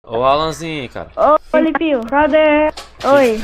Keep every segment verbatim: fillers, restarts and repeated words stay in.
Ô, Alanzinho, cara. Ô, Lipinho, cadê? Oi.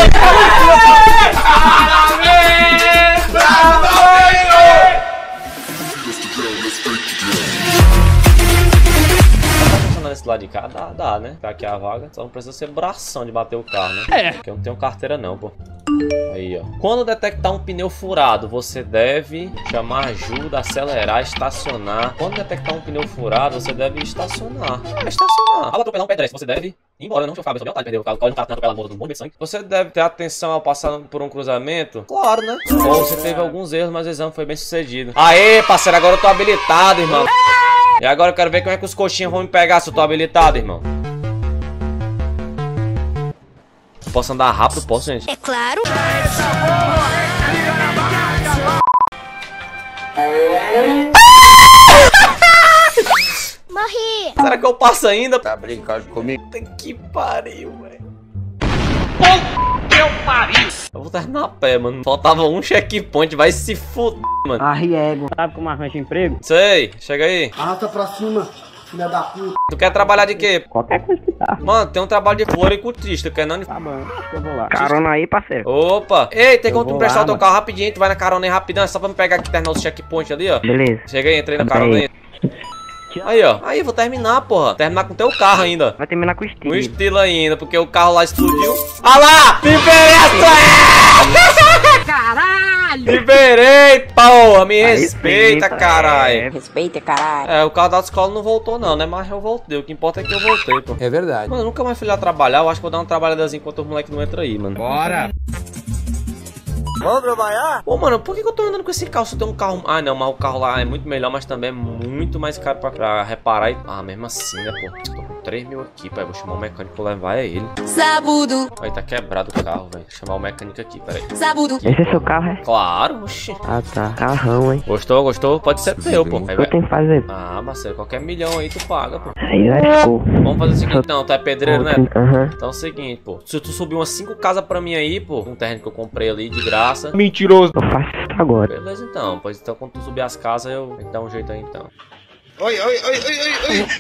Nesse lado de cá dá, dá, né? Ficar aqui a vaga. Só não precisa ser bração de bater o carro, né? É. Porque eu não tenho carteira não, pô. Aí, ó. Quando detectar um pneu furado, você deve chamar ajuda, acelerar, estacionar. Quando detectar um pneu furado, você deve estacionar. É, estacionar. Ao atropelar um pedestre, você deve ir embora, não. Deixa eu ficar, pessoal. Perdeu o carro, não tá atropelando morto do monte de sangue. Você deve ter atenção ao passar por um cruzamento. Claro, né? Ou você teve alguns erros, mas o exame foi bem sucedido. Aê, parceiro, agora eu tô habilitado, irmão. E agora eu quero ver como é que os coxinhas vão me pegar se eu tô habilitado, irmão. Posso andar rápido? Posso, gente? É claro. Morri. Será que eu passo ainda? Tá brincando comigo? Puta que pariu, velho. Eu pariu. Eu vou terminar a pé, mano. Faltava um checkpoint, vai se fuder, mano. Arriego. Sabe como arranja emprego? Sei, chega aí. Arrasta pra cima, filha da puta. Tu quer trabalhar de quê? Qualquer coisa que tá. Mano, tem um trabalho de floriculturista, tu quer não? Tá bom, eu vou lá. Carona aí, parceiro. Opa! Ei, tem como tu vou emprestar lá, o teu mano. carro rapidinho, tu vai na carona aí rapidão, é só pra me pegar aqui e terminar os checkpoint ali, ó. Beleza. Chega aí, entrei na Tá carona aí. aí. Aí, ó. Aí, vou terminar, porra. Terminar com o teu carro ainda. Vai terminar com o Com estilo. estilo ainda, porque o carro lá explodiu. Ah lá! Diferença! Caralho. Liberei, porra! Me Aí respeita, sim, caralho. Respeita, caralho. É, o carro da escola não voltou não, né? Mas eu voltei. O que importa é que eu voltei, pô. É verdade. Mano, eu nunca mais fui lá trabalhar. Eu acho que vou dar uma trabalhadazinha enquanto os moleques não entram aí, mano. Bora! Vamos trabalhar? Pô, mano, por que, que eu tô andando com esse carro se eu tenho um carro... Ah, não, mas o carro lá é muito melhor, mas também é muito mais caro pra, pra reparar e... Ah, mesmo assim, né, pô? Tô com três mil aqui, pai. Vou chamar o mecânico pra levar é ele. Sabudo. Aí tá quebrado o carro, velho. Vou chamar o mecânico aqui, peraí. Sabudo. Esse é seu carro, é? Claro, oxi. Ah, tá. Carrão, hein? Gostou, gostou? Pode ser teu, pô. Aí, O que eu vai... tenho que fazer? Ah, Marcelo, qualquer milhão aí tu paga, pô. Aí lascou. Vamos fazer o seguinte, não, tu é pedreiro, né? Aham. Então é o seguinte, pô. Se tu subir umas cinco casas pra mim aí, pô, um terreno que eu comprei ali de graça. Mentiroso. Eu faço isso agora. Beleza, então. Pois então, quando tu subir as casas, eu tenho que dar um jeito aí, então. Oi, oi, oi, oi, oi, oi.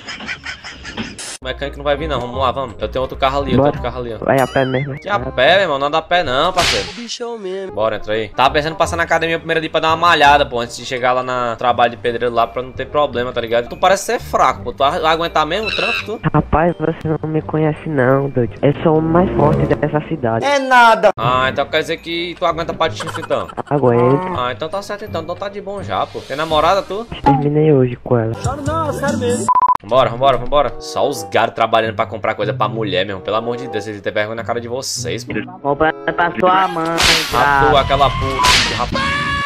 O mecânico não vai vir, não. Vamos lá, vamos. Eu tenho outro carro ali, eu tenho Bora. outro carro ali, ó. Vai a pé mesmo. Que a pé, meu irmão. Não anda a pé, não, parceiro. Bichão mesmo. Bora, entra aí. Tava pensando em passar na academia primeiro dia pra dar uma malhada, pô. Antes de chegar lá na trabalho de pedreiro lá, pra não ter problema, tá ligado? Tu parece ser fraco, pô. Tu vai aguentar mesmo o trampo, tu? Rapaz, você não me conhece não, doido. Eu sou o mais forte dessa cidade. É nada. Ah, então quer dizer que tu aguenta pra chifre, então. Aguento. Ah, então tá certo, então. Então tá de bom já, pô. Tem namorada, tu? Terminei hoje com ela. Vambora, vambora, vambora. Só os garos trabalhando pra comprar coisa pra mulher, mesmo. Pelo amor de Deus, vocês têm vergonha na cara de vocês, pô. Compra pra sua mãe, A tua, aquela puta. Rapaz.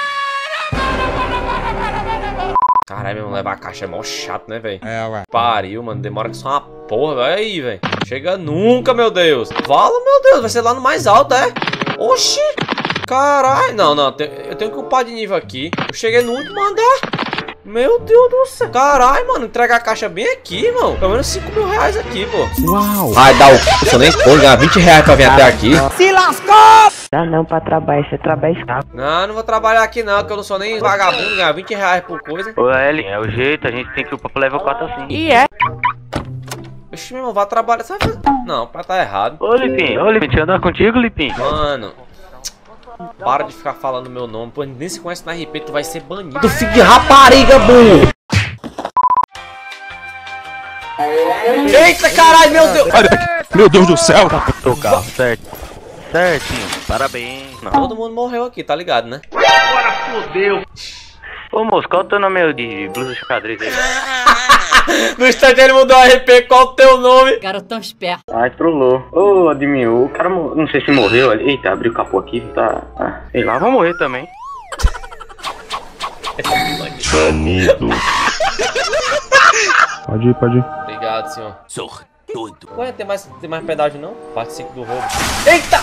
Caralho, mesmo, levar a caixa é mó chato, né, velho? É, ué. Pariu, mano. Demora que só uma porra, velho. Aí, velho. Chega nunca, meu Deus. Fala, meu Deus. Vai ser lá no mais alto, é? Oxi. Caralho. Não, não. Eu tenho que upar de nível aqui. Eu cheguei no último andar. Meu Deus do céu. Caralho, mano. Entregar a caixa bem aqui, irmão. Pelo menos cinco mil reais aqui, pô. Uau. Ai, dá o c... Eu nem pô, ganhar vinte reais pra vir até aqui. Se lascou! Dá não pra trabalhar, você trabalha escravo. Não, não vou trabalhar aqui não, porque eu não sou nem vagabundo. Ganhar vinte reais por coisa. Ô, Ellen, é o jeito, a gente tem que ir pro level quatro assim. E é? Oxi, meu irmão, vai trabalhar. Sabe fazer... Não, pra tá errado. Ô, Lipinho, ô, Lipinho, deixa eu andar contigo, Lipinho. Mano, para de ficar falando meu nome. Pô, nem se conhece no R P, tu vai ser banido. Tu fica de rapariga, burro. Eita, caralho, meu Deus. Meu Deus do céu. Teu carro, certo. Certinho, parabéns. Não. Todo mundo morreu aqui, tá ligado, né? Agora fodeu. Ô, moço, qual é o teu nome de blusa xadrez aí? No instante ele mudou o R P, qual o teu nome? Garotão esperto. Ai, trollou. Ô, Adminho, o cara, mo- não sei se morreu ali. Eita, abriu o capô aqui, tá... Ah, sei lá, vou morrer também. Banido. Pode ir, pode ir. Obrigado, senhor. Sortudo. Ué, tem mais, tem mais pedágio não? Parte cinco do roubo. Eita!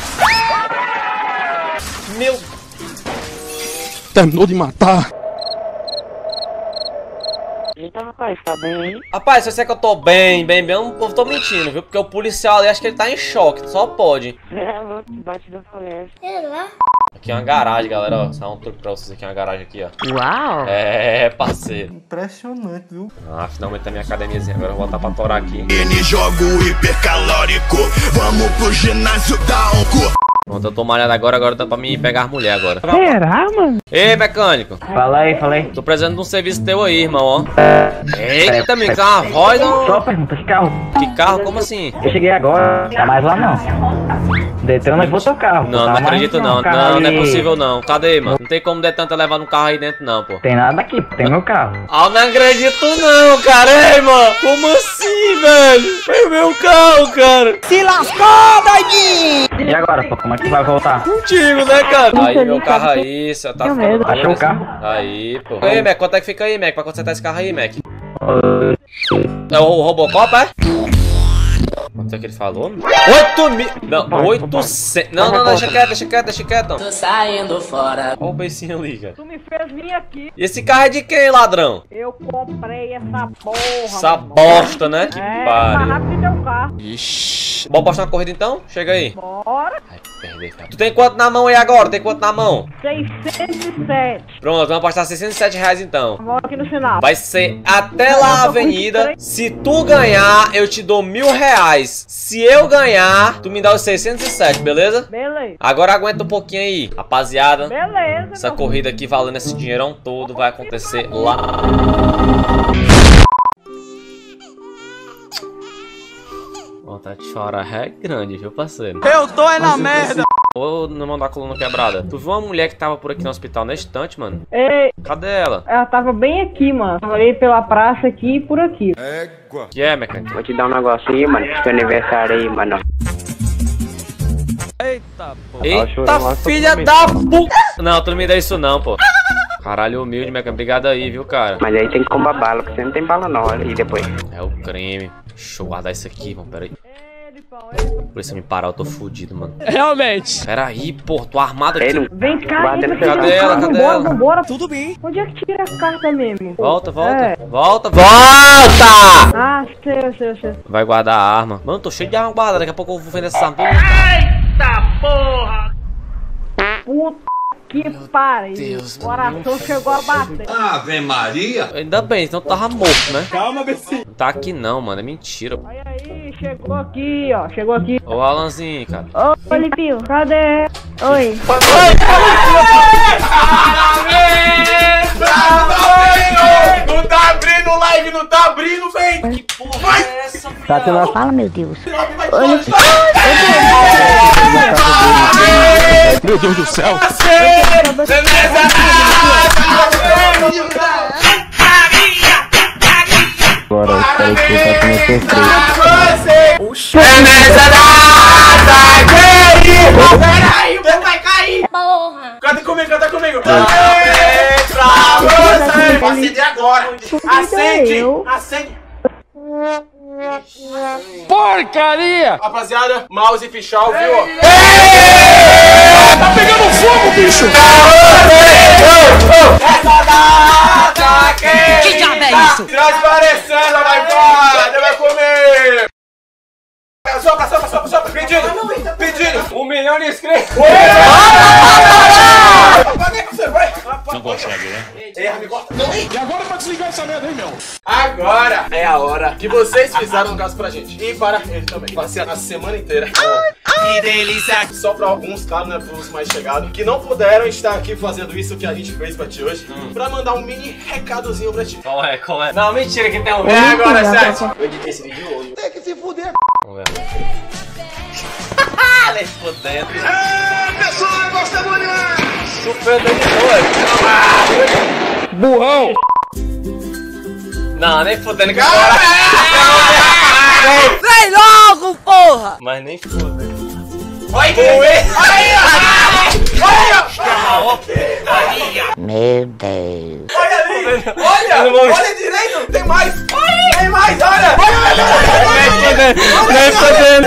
Meu... Terminou de matar. Eita, rapaz, tá bem aí? Rapaz, se você é que eu tô bem, bem, bem, eu não tô mentindo, viu? Porque o policial ali, acho que ele tá em choque, só pode. É, louco, bate do floresta. Aqui é uma garagem, galera, ó. Só um truque pra vocês aqui, uma garagem aqui, ó. Uau! É, parceiro. Impressionante, viu? Ah, finalmente a minha academiazinha. Agora eu vou voltar pra torar aqui. N jogo hipercalórico, vamos pro ginásio da Onco. Pronto, eu tô malhado agora, agora dá pra mim pegar as mulher agora. Será, mano? Ei, mecânico. Fala aí, fala aí. Tô precisando de um serviço teu aí, irmão, ó. Eita, me cá, uma voz, ó. Só pergunta, que carro? Que carro? Como assim? Eu cheguei agora, tá mais lá não. Detran não levou seu carro. Não, não tá acredito mais, não. carro Não, não é ali. possível não. Cadê, mano? Não tem como Detran levar no carro aí dentro não, pô. Tem nada aqui, tem meu carro. Ah, não acredito não, cara. Ei, mano. Como assim, velho? Foi o meu carro, cara. Se lascou, doidinho! E agora, pô, como é que vai voltar? Contigo, né, cara? Aí, meu carro aí, você tá falando. Achou o carro? Aí, pô. Ei, Mac, quanto é que fica aí, Mac? Pra consertar esse carro aí, Mac? É o Robocop, é? Quanto é que ele falou? oito mil. Não, oitocentos. Não, não, não, deixa quieto, deixa quieto, deixa quieto. Tô saindo fora. Olha o beicinho ali, cara. Tu me fez vir aqui. E esse carro é de quem, ladrão? Eu comprei essa porra. Essa bosta, né? Que É, tá pariu. rápido teu carro. Ixi. Bora postar uma corrida então? Chega aí. Bora. Ai, perdi, cara. Tu tem quanto na mão aí agora? Tem quanto na mão? seiscentos e sete. Pronto, vamos apostar seiscentos e sete reais então. Vamos aqui no sinal. Vai ser até lá a avenida. Se tu ganhar, eu te dou mil reais. Se eu ganhar, tu me dá os seiscentos e sete, beleza? Beleza. Agora aguenta um pouquinho aí, rapaziada. Beleza. Essa meu corrida aqui valendo esse dinheirão todo vai acontecer lá. Vontade de chorar é grande, viu, parceiro? Eu tô é na merda! Ô, não mandar a coluna quebrada. Tu viu uma mulher que tava por aqui no hospital na estante, mano? Ei, Cadê ela? ela tava bem aqui, mano. Tava ali pela praça aqui e por aqui. Que é, mecânico? Vou te dar um negócio aí, mano. Seu aniversário aí, mano. Eita, pô. Eita, filha da puta! Não, tu não me dá isso não, pô. Caralho, humilde, mecânico. Obrigado aí, viu, cara? Mas aí tem que comprar bala, porque você não tem bala não, olha aí depois. É o crime. Deixa eu guardar isso aqui, mano. Pera aí. Ele, pão, ele. Por isso me parar, eu tô fudido, mano. Realmente. Pera aí, pô. Tô armado Ei, aqui. não... Vem cá, Guarda entra no seu aqui. Cadê ela? Cadê Vambora, ela? vambora. Tudo bem. Onde é que tira a carta mesmo? Volta, volta. É. Volta, volta! Ah, sei, sei, sei. Vai guardar a arma. Mano, tô cheio de arma guardada. Daqui a pouco eu vou vender essa arma. Puta que pariu. Deus, O coração chegou a bater. Ave Maria. Ainda bem, senão tu tava morto, né? Calma, Bessi. Não tá aqui não, mano. É mentira. Olha aí, chegou aqui, ó. Chegou aqui. Ô, Alanzinho, cara. Ô, Lipinho, cadê? Oi. Não tá abrindo live, não tá abrindo, vem. Que porra é essa, filha? Tá tendo... Fala, meu Deus. Meu Deus do céu. Agora, espera que tá começando Peraí, o povo vai cair. Porra. Canta comigo, canta comigo. É pra você. Vou acender agora. Acende, acende. Porcaria! Rapaziada, mouse e fichal, viu? Tá pegando fogo, bicho! Essa data quente! Que diabo é isso? Transparecendo, vai embora! Vai comer! Sopra, sopra, sopra, sopra! Pedindo! Pedindo! Um milhão de inscritos! Apaga que você vai! Não consegue, né? Erra, me corta! E agora pra desligar essa merda, hein, meu? Agora é a hora que vocês fizeram um caso pra gente. E para ele também. Passei a semana inteira. Que delícia! Só pra alguns, claro, né? Pros mais chegados, que não puderam estar aqui fazendo isso que a gente fez pra ti hoje. Hum. Pra mandar um mini recadozinho pra ti. Qual é, qual é? Não, mentira que tem um... É agora, chat! Eu editei esse vídeo hoje. Tem que se fuder! Vamos ver. Nem fodendo. É, pessoal, você mulher! Super de dois. Burrão! Não, nem fodendo que agora. Vem logo, porra! Mas nem fodendo. Vai, Oi! Meu Deus. Olha ali! Olha! Olha direito! Tem mais! Tem mais! Olha! Olha! Olha! Nem fodendo.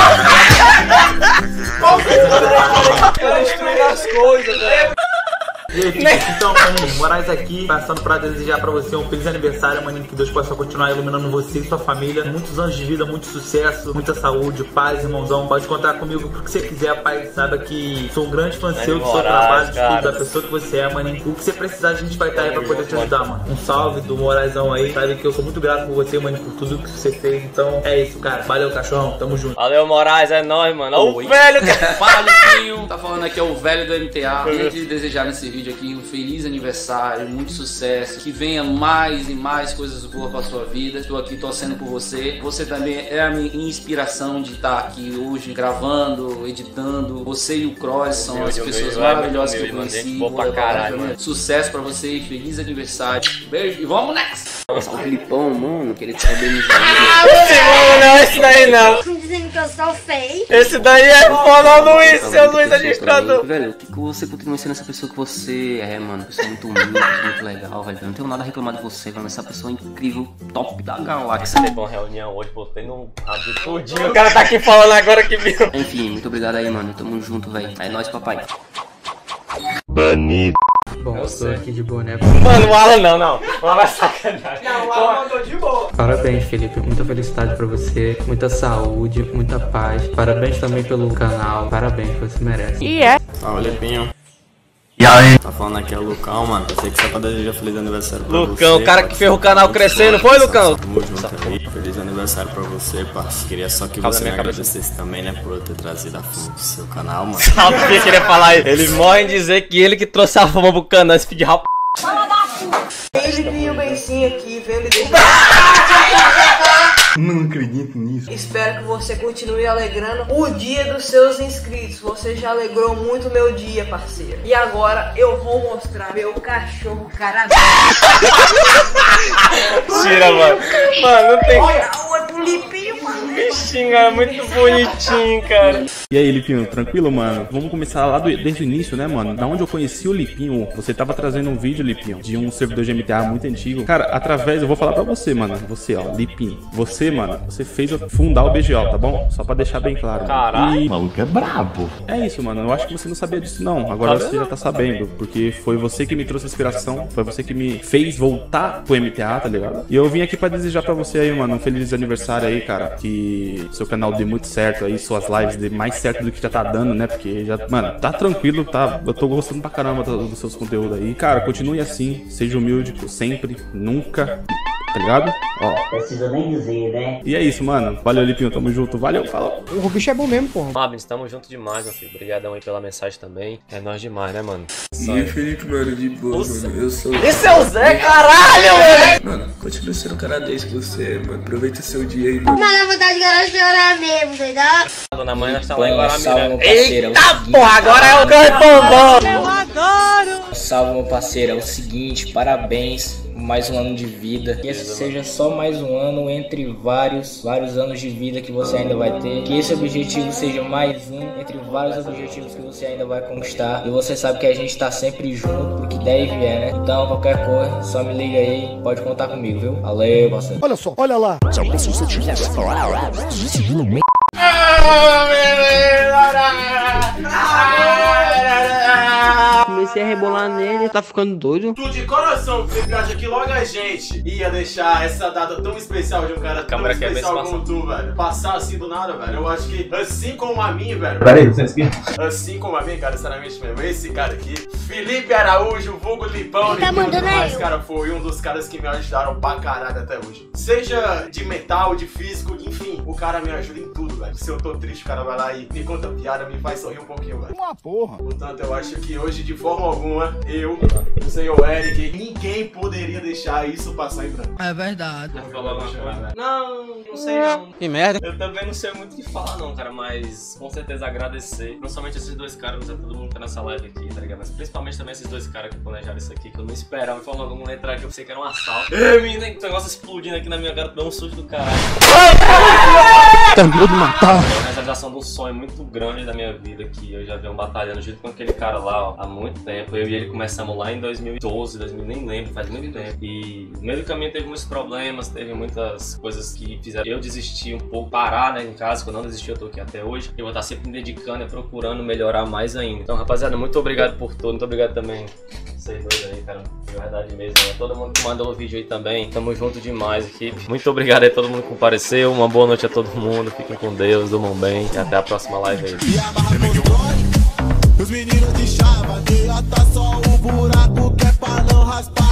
Olha! Destruindo as coisas, velho! E aí, então, maninho, Moraes aqui, passando pra desejar pra você um feliz aniversário, maninho, que Deus possa continuar iluminando você e sua família, muitos anos de vida, muito sucesso, muita saúde, paz, irmãozão, pode contar comigo pro que você quiser, pai, saiba que sou um grande fã seu, do seu trabalho, de tudo, da pessoa que você é, maninho, o que você precisar a gente vai estar aí pra poder te ajudar, mano. Um salve do Moraizão aí, sabe que eu sou muito grato por você, maninho, por tudo que você fez, então é isso, cara, valeu, cachorrão, tamo junto. Valeu, Moraes, é nóis, mano. Ó, o velho, cara. Fala, Lipinho. Tá falando aqui é o velho do M T A. Queria te desejar nesse vídeo aqui um feliz aniversário, muito sucesso, que venha mais e mais coisas boas pra sua vida. Estou aqui torcendo por você. Você também é a minha inspiração de estar aqui hoje gravando, editando. Você e o Cross são as pessoas maravilhosas que eu conheci. Pra caralho, sucesso pra você e feliz aniversário. Beijo e vamos next! O Filipão, mano, que ele tá bem Ah, não, não, esse daí não. Dizendo que eu sou feio. Esse daí é foda, Luiz, seu Luiz administrador. Velho, o que, que você continua sendo essa pessoa que você é, mano? Pessoa muito humilde, pessoa muito legal, velho. Eu não tenho nada a reclamar de você, mano. Essa pessoa é incrível, top da galáxia. Teve uma reunião hoje, botei no rabo tudinho. O cara tá aqui falando agora que viu. Enfim, muito obrigado aí, mano. Tamo junto, velho. É nóis, papai. Banido. Bom, eu tô aqui de boné. Mano, o Alan não, não. O Alan é sacanagem. Não, o Alan mandou de boa. Parabéns, Felipe. Muita felicidade pra você. Muita saúde, muita paz. Parabéns também pelo canal. Parabéns, você merece. E é. Salve, Lipinho. E aí? Tá falando aqui é o Lucão, mano. Eu sei que só pra desejar feliz aniversário pra Lucão, você. Lucão, o cara que fez o canal crescendo, foi, Lucão? Tamo junto aí. Feliz aniversário pra você, parceiro. Queria só que você me agradecesse também, né, por eu ter trazido a fama do seu canal, mano. Sabe o que eu queria falar isso? Ele morre em dizer que ele que trouxe a fama pro canal, esse filho de rap. Ele viu o Bencinho aqui, vendo e Não acredito nisso. Espero que você continue alegrando o dia dos seus inscritos. Você já alegrou muito o meu dia, parceiro. E agora eu vou mostrar meu cachorro cara. Tira, mano. Mano, não tem. Olha, o Lipinho, mano. Bichinho, cara, muito bonitinho, cara. E aí, Lipinho, tranquilo, mano? Vamos começar lá do, desde o início, né, mano? Da onde eu conheci o Lipinho, você tava trazendo um vídeo, Lipinho, de um servidor de M T A muito antigo. Cara, através, eu vou falar pra você, mano. Você, ó, Lipinho. Você, mano, você fez eu fundar o B G O, tá bom? Só pra deixar bem claro. Caralho. E... O maluco é brabo. É isso, mano. Eu acho que você não sabia disso, não. Agora tá você já tá sabendo. Porque foi você que me trouxe inspiração. Foi você que me fez voltar pro M T A, tá ligado? E eu vim aqui pra desejar pra você aí, mano, um feliz aniversário aí, cara. Que seu canal dê muito certo aí, suas lives dê mais certo do que já tá dando, né? Porque já, mano, tá tranquilo, tá? Eu tô gostando pra caramba dos seus conteúdos aí. Cara, continue assim, seja humilde sempre, nunca. Tá ligado? Ó. Precisa nem dizer, né? E é isso, mano. Valeu, Lipinho. Tamo junto. Valeu, falou. O bicho é bom mesmo, porra. Mabins, tamo junto demais, meu filho. Obrigadão aí pela mensagem também. É nóis demais, né, mano? E aí, Felipe, mano, de boa, Nossa. mano. Eu sou. Esse é o Zé, caralho, velho! Mano, continua sendo canadense que você, mano. Aproveita o seu dia aí, mano. Mas na verdade, eu quero chorar mesmo, entendeu? Dona mãe, nós tá lá em Salve, Guaramiranga. meu parceiro. Eita, porra, agora é o canto. Eu adoro! Salve, meu parceiro. É o seguinte, parabéns. Mais um ano de vida. Que esse seja só mais um ano entre vários, vários anos de vida que você ainda vai ter. Que esse objetivo seja mais um entre vários objetivos que você ainda vai conquistar. E você sabe que a gente tá sempre junto pro que der e vier, né? Então, qualquer coisa, só me liga aí. Pode contar comigo, viu? Valeu, parceiro. Olha só, olha lá. Comecei a rebolar nele, tá ficando doido. Tu de coração, Felipe, acha que logo a gente ia deixar essa data tão especial de um cara tão especial como tu, velho, passar assim do nada, velho. Eu acho que assim como a mim, velho. Peraí, vocês aqui? Assim como a mim, cara, sinceramente mesmo, esse cara aqui, Felipe Araújo, vulgo Lipão, Tá mandando mas, eu. cara, foi um dos caras que me ajudaram pra caralho até hoje. Seja de mental, de físico, enfim, o cara me ajuda em tudo, velho. Se eu tô triste, o cara vai lá e me conta piada, me faz sorrir um pouquinho, velho. Uma porra. Portanto, eu acho que hoje, de forma alguma, eu, o senhor Eric, ninguém poderia deixar isso passar em branco. É verdade. Não, não sei não. Que merda. Eu também não sei muito o que falar não, cara, mas com certeza agradecer. Não somente esses dois caras, mas é todo mundo que tá nessa live aqui, tá ligado? Mas principalmente também esses dois caras que planejaram isso aqui, que eu não esperava. De forma alguma entrar aqui, eu pensei que era um assalto. Ei, menina, que negócio explodindo aqui na minha cara, deu um susto do caralho. Terminou de matar. Mas realização de um sonho muito grande da minha vida, que eu já venho batalhando junto com aquele cara lá, ó, há muito tempo. Eu e ele começamos lá em dois mil e doze, dois mil, nem lembro, faz muito tempo. E no meio do caminho teve muitos problemas, teve muitas coisas que fizeram eu desistir um pouco, parar, né, em casa. Quando eu não desisti, eu tô aqui até hoje. Eu vou estar sempre me dedicando e procurando melhorar mais ainda. Então, rapaziada, muito obrigado por tudo, muito obrigado também vocês dois aí, cara, de verdade mesmo, né? Todo mundo que mandou o vídeo aí também, tamo junto demais, equipe. Muito obrigado aí a todo mundo que compareceu, uma boa noite a todo mundo, fiquem com Deus, durmam bem e até a próxima live aí. Os meninos de chava, tá só o buraco que é pra não raspar.